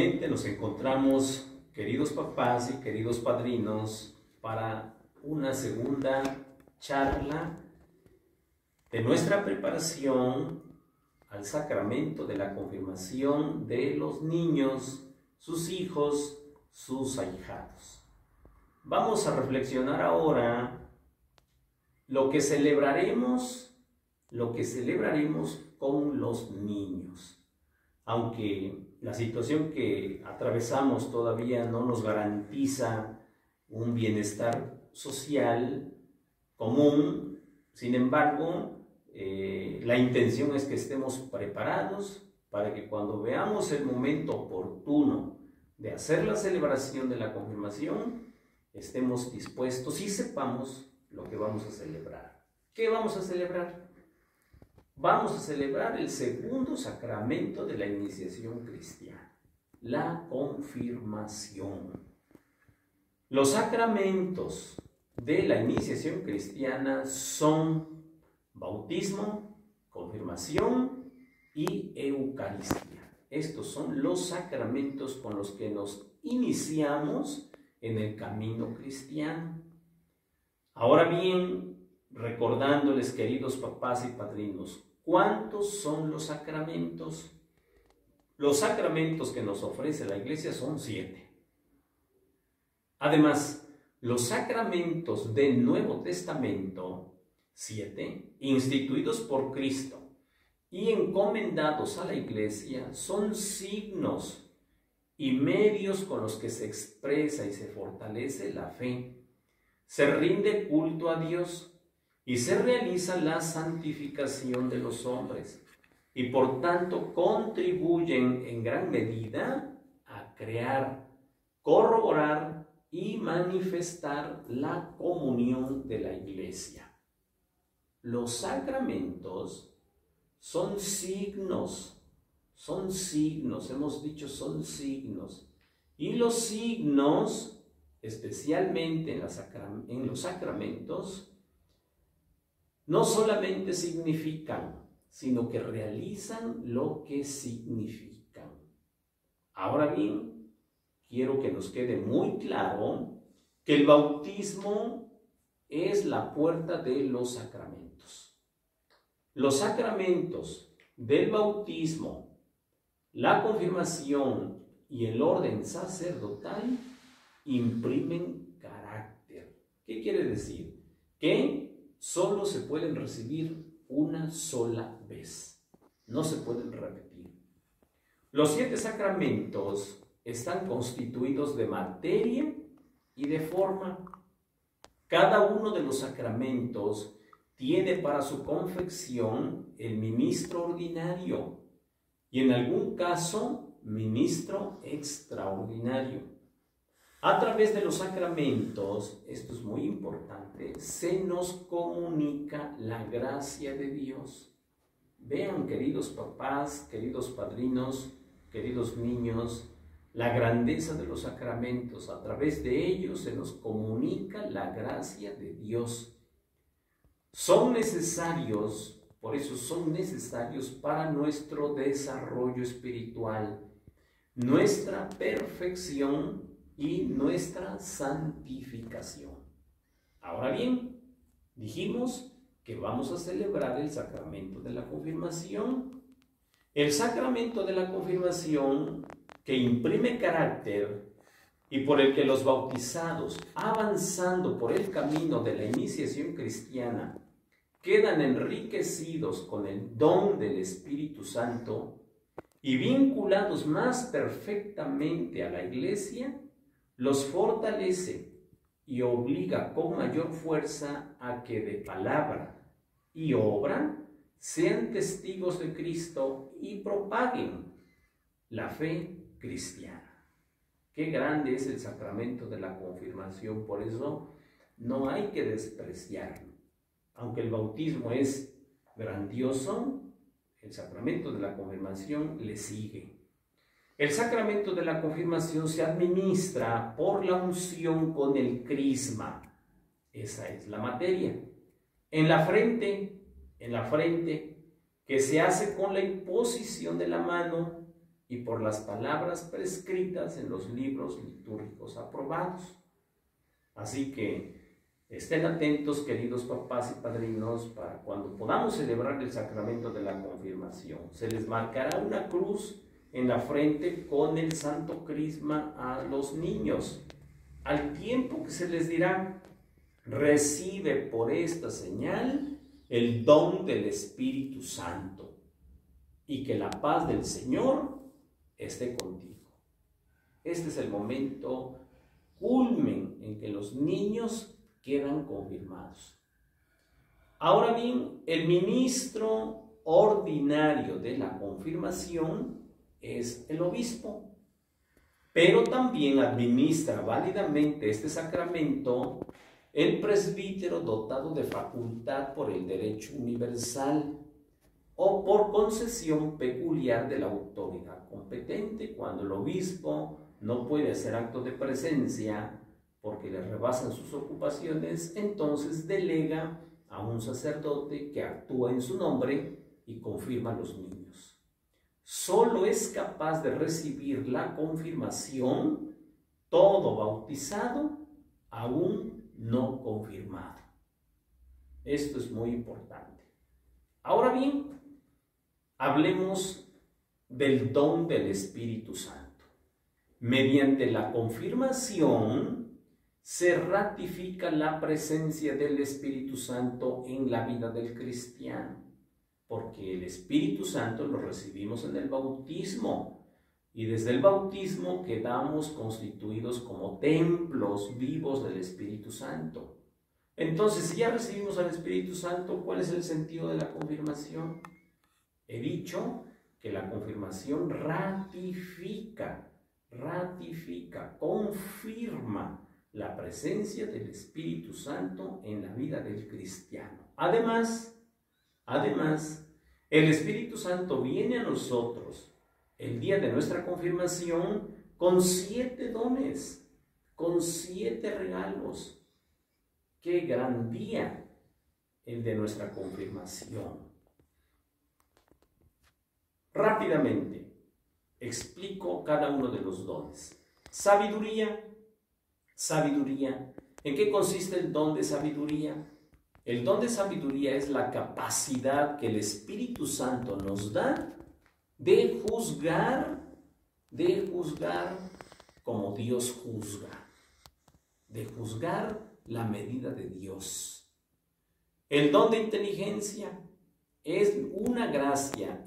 Nuevamente nos encontramos, queridos papás y queridos padrinos, para una segunda charla de nuestra preparación al sacramento de la confirmación de los niños, sus hijos, sus ahijados. Vamos a reflexionar ahora lo que celebraremos con los niños. Aunque la situación que atravesamos todavía no nos garantiza un bienestar social común, sin embargo, la intención es que estemos preparados para que cuando veamos el momento oportuno de hacer la celebración de la confirmación, estemos dispuestos y sepamos lo que vamos a celebrar. ¿Qué vamos a celebrar? Vamos a celebrar el segundo sacramento de la iniciación cristiana, la confirmación. Los sacramentos de la iniciación cristiana son bautismo, confirmación y Eucaristía. Estos son los sacramentos con los que nos iniciamos en el camino cristiano. Ahora bien, recordándoles, queridos papás y padrinos, ¿cuántos son los sacramentos? Los sacramentos que nos ofrece la Iglesia son 7. Además, los sacramentos del Nuevo Testamento, 7, instituidos por Cristo y encomendados a la Iglesia, son signos y medios con los que se expresa y se fortalece la fe, se rinde culto a Dios y se realiza la santificación de los hombres, y por tanto contribuyen en gran medida a crear, corroborar y manifestar la comunión de la Iglesia. Los sacramentos son signos, hemos dicho son signos, y los signos, especialmente en los sacramentos, no solamente significan, sino que realizan lo que significan. Ahora bien, quiero que nos quede muy claro que el bautismo es la puerta de los sacramentos. Los sacramentos del bautismo, la confirmación y el orden sacerdotal imprimen carácter. ¿Qué quiere decir? Que solo se pueden recibir una sola vez, no se pueden repetir. Los 7 sacramentos están constituidos de materia y de forma. Cada uno de los sacramentos tiene para su confección el ministro ordinario y en algún caso ministro extraordinario. A través de los sacramentos, esto es muy importante, se nos comunica la gracia de Dios. Vean, queridos papás, queridos padrinos, queridos niños, la grandeza de los sacramentos. A través de ellos se nos comunica la gracia de Dios. Son necesarios, por eso son necesarios para nuestro desarrollo espiritual, nuestra perfección y nuestra santificación. Ahora bien, dijimos que vamos a celebrar el sacramento de la confirmación. El sacramento de la confirmación, que imprime carácter y por el que los bautizados, avanzando por el camino de la iniciación cristiana, quedan enriquecidos con el don del Espíritu Santo y vinculados más perfectamente a la Iglesia, los fortalece y obliga con mayor fuerza a que de palabra y obra sean testigos de Cristo y propaguen la fe cristiana. Qué grande es el sacramento de la confirmación, por eso no hay que despreciarlo. Aunque el bautismo es grandioso, el sacramento de la confirmación le sigue. El sacramento de la confirmación se administra por la unción con el crisma. Esa es la materia. En la frente, que se hace con la imposición de la mano y por las palabras prescritas en los libros litúrgicos aprobados. Así que estén atentos, queridos papás y padrinos, para cuando podamos celebrar el sacramento de la confirmación. Se les marcará una cruz en la frente con el santo crisma a los niños, al tiempo que se les dirá: recibe por esta señal el don del Espíritu Santo, y que la paz del Señor esté contigo. Este es el momento culmen en que los niños quedan confirmados. Ahora bien, el ministro ordinario de la confirmación es el obispo, pero también administra válidamente este sacramento el presbítero dotado de facultad por el derecho universal o por concesión peculiar de la autoridad competente. Cuando el obispo no puede hacer acto de presencia porque le rebasan sus ocupaciones, entonces delega a un sacerdote que actúa en su nombre y confirma a los niños. Solo es capaz de recibir la confirmación todo bautizado, aún no confirmado. Esto es muy importante. Ahora bien, hablemos del don del Espíritu Santo. Mediante la confirmación se ratifica la presencia del Espíritu Santo en la vida del cristiano, porque el Espíritu Santo lo recibimos en el bautismo, y desde el bautismo quedamos constituidos como templos vivos del Espíritu Santo. Entonces, si ya recibimos al Espíritu Santo, ¿cuál es el sentido de la confirmación? He dicho que la confirmación ratifica, confirma la presencia del Espíritu Santo en la vida del cristiano. Además, el Espíritu Santo viene a nosotros el día de nuestra confirmación con 7 dones, con 7 regalos. ¡Qué gran día el de nuestra confirmación! Rápidamente explico cada uno de los dones. Sabiduría. ¿En qué consiste el don de sabiduría? El don de sabiduría es la capacidad que el Espíritu Santo nos da de juzgar como Dios juzga, de juzgar la medida de Dios. El don de inteligencia es una gracia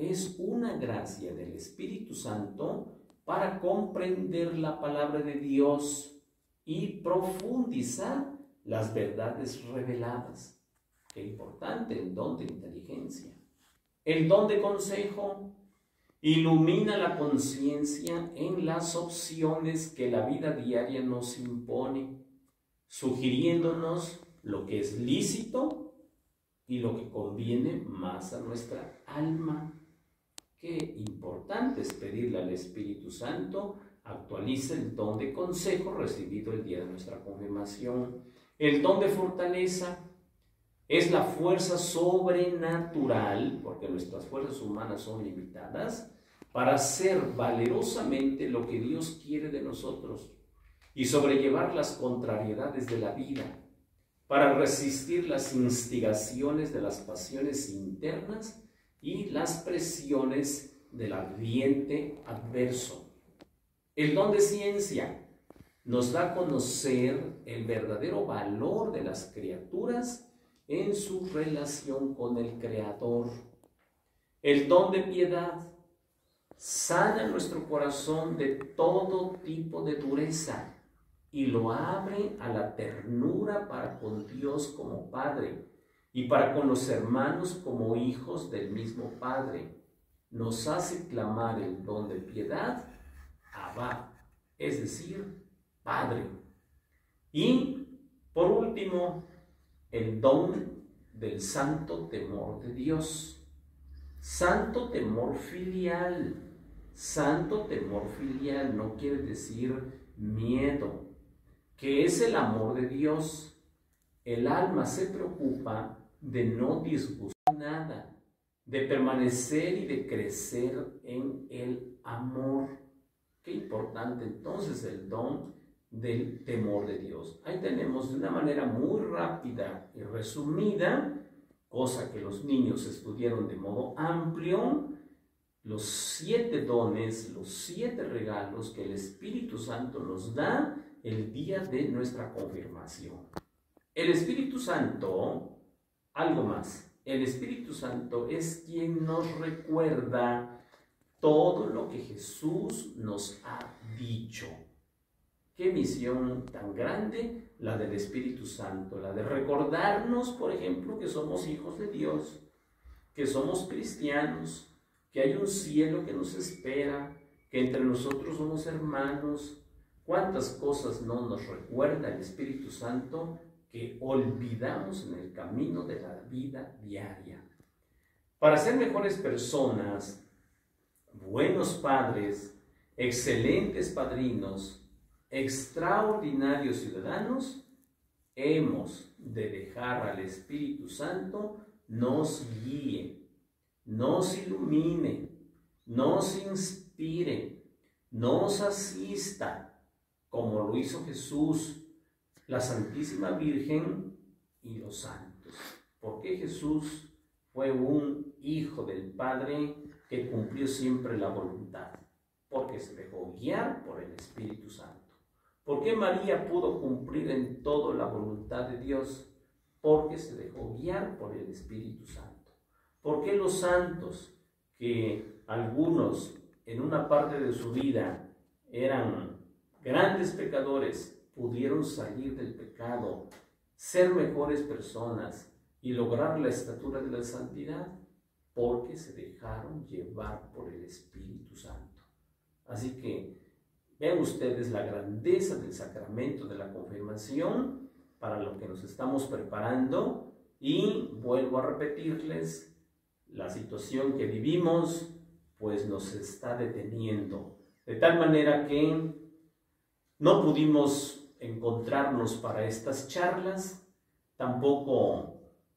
del Espíritu Santo para comprender la palabra de Dios y profundizar las verdades reveladas. Qué importante el don de inteligencia. El don de consejo ilumina la conciencia en las opciones que la vida diaria nos impone, sugiriéndonos lo que es lícito y lo que conviene más a nuestra alma. Qué importante es pedirle al Espíritu Santo actualice el don de consejo recibido el día de nuestra confirmación. El don de fortaleza es la fuerza sobrenatural, porque nuestras fuerzas humanas son limitadas, para hacer valerosamente lo que Dios quiere de nosotros y sobrellevar las contrariedades de la vida, para resistir las instigaciones de las pasiones internas y las presiones del ambiente adverso. El don de ciencia nos da a conocer el verdadero valor de las criaturas en su relación con el Creador. El don de piedad sana nuestro corazón de todo tipo de dureza y lo abre a la ternura para con Dios como Padre y para con los hermanos como hijos del mismo Padre. Nos hace clamar el don de piedad, Abba, es decir, Padre. Y, por último, el don del santo temor de Dios. Santo temor filial. Santo temor filial no quiere decir miedo, que es el amor de Dios. El alma se preocupa de no disgustar nada, de permanecer y de crecer en el amor. Qué importante entonces el don del temor de Dios. Ahí tenemos de una manera muy rápida y resumida, cosa que los niños estudiaron de modo amplio, los 7 dones, los 7 regalos que el Espíritu Santo nos da el día de nuestra confirmación. El Espíritu Santo, algo más, el Espíritu Santo es quien nos recuerda todo lo que Jesús nos ha dicho. Qué misión tan grande la del Espíritu Santo, la de recordarnos, por ejemplo, que somos hijos de Dios, que somos cristianos, que hay un cielo que nos espera, que entre nosotros somos hermanos. ¿Cuántas cosas no nos recuerda el Espíritu Santo que olvidamos en el camino de la vida diaria? Para ser mejores personas, buenos padres, excelentes padrinos, extraordinarios ciudadanos, hemos de dejar al Espíritu Santo nos guíe, nos ilumine, nos inspire, nos asista, como lo hizo Jesús, la Santísima Virgen y los santos. Porque Jesús fue un hijo del Padre que cumplió siempre la voluntad, porque se dejó guiar por el Espíritu Santo. ¿Por qué María pudo cumplir en todo la voluntad de Dios? Porque se dejó guiar por el Espíritu Santo. ¿Por qué los santos, que algunos en una parte de su vida eran grandes pecadores, pudieron salir del pecado, ser mejores personas y lograr la estatura de la santidad? Porque se dejaron llevar por el Espíritu Santo. Así que vean ustedes la grandeza del sacramento de la confirmación para lo que nos estamos preparando, y vuelvo a repetirles, la situación que vivimos pues nos está deteniendo, de tal manera que no pudimos encontrarnos para estas charlas, tampoco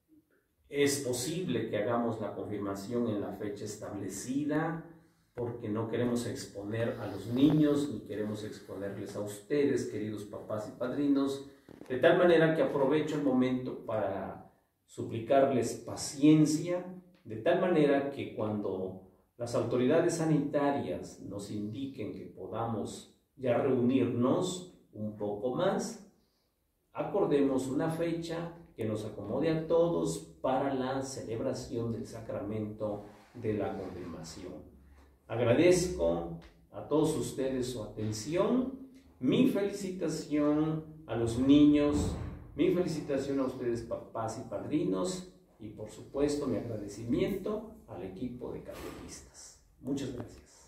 es posible que hagamos la confirmación en la fecha establecida, porque no queremos exponer a los niños, ni queremos exponerles a ustedes, queridos papás y padrinos, de tal manera que aprovecho el momento para suplicarles paciencia, de tal manera que cuando las autoridades sanitarias nos indiquen que podamos ya reunirnos un poco más, acordemos una fecha que nos acomode a todos para la celebración del sacramento de la confirmación. Agradezco a todos ustedes su atención, mi felicitación a los niños, mi felicitación a ustedes papás y padrinos, y por supuesto mi agradecimiento al equipo de catequistas. Muchas gracias.